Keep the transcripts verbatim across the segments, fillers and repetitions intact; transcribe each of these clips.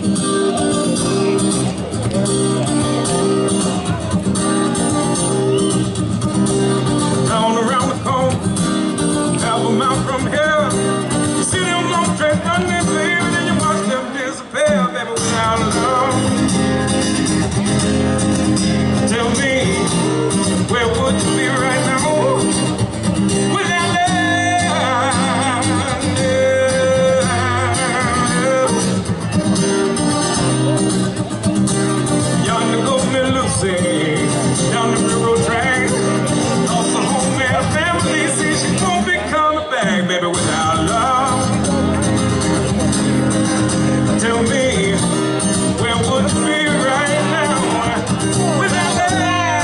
Down around the corner, half a mile from here, you see them long trains running, baby, then you watch them disappear, baby, without love. Tell me, where would you be right now without love? Yonder goes me Lucy, down the railroad track. Lost a home and a family, see she won't be coming back, baby, without love. Tell me, where would you be right now without love?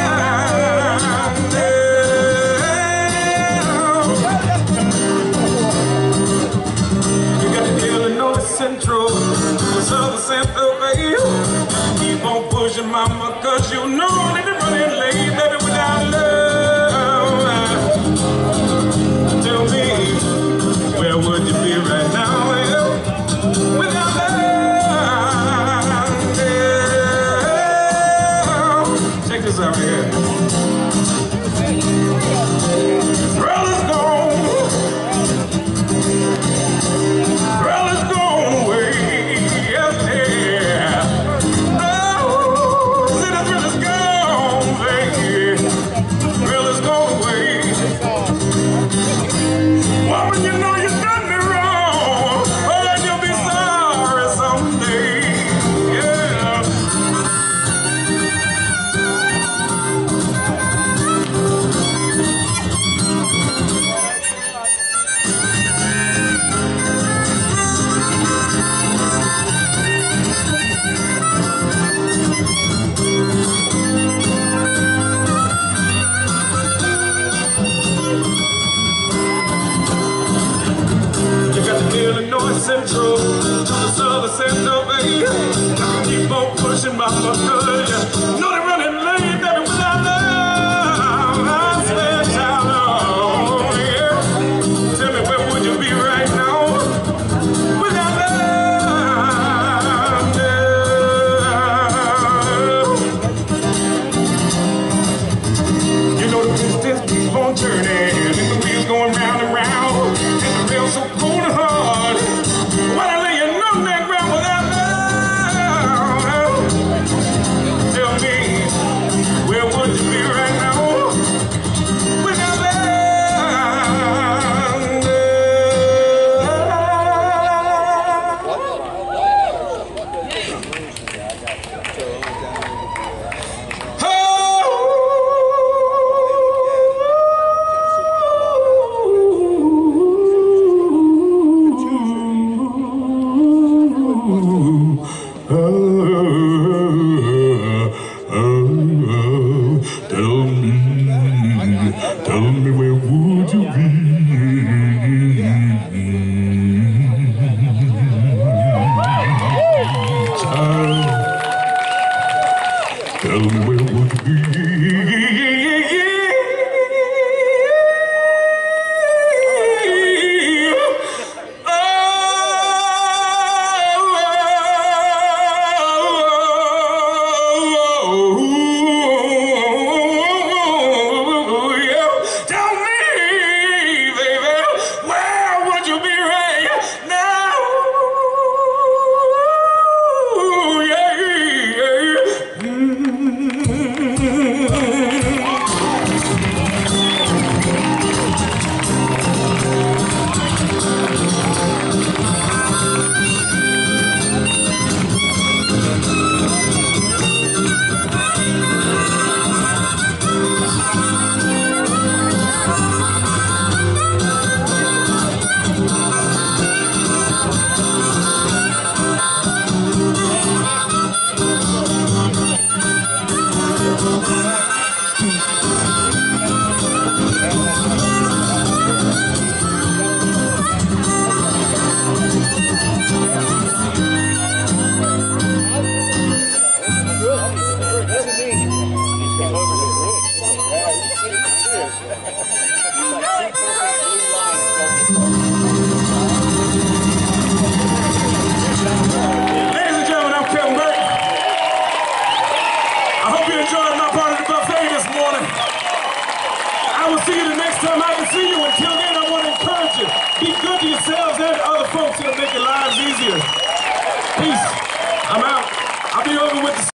You got the Illinois Central, the Southern Central, baby. Keep on pushing, mama, cause you know that you're running late, baby, without love. Tell me, where would you be right now, yeah, without love? Check this out here. Brother's gone. Brother's gone away, yes, yeah. Woman, you know you done me wrong, but you'll be sorry someday, yeah. Illinois Central to the Southern Central, baby. Keep on pushing, mama, cause you know they're running late, baby, without love. I swear, child, oh, yeah. Tell me, where would you be right now without love? You know the distance keeps on turning, and the wheels going round and round, and the rail's so cold and hard. Why I laying on that ground without love? Tell me, see you the next time I can see you. Until then, I want to encourage you. Be good to yourselves and to other folks. It'll make your lives easier. Peace. I'm out. I'll be over with the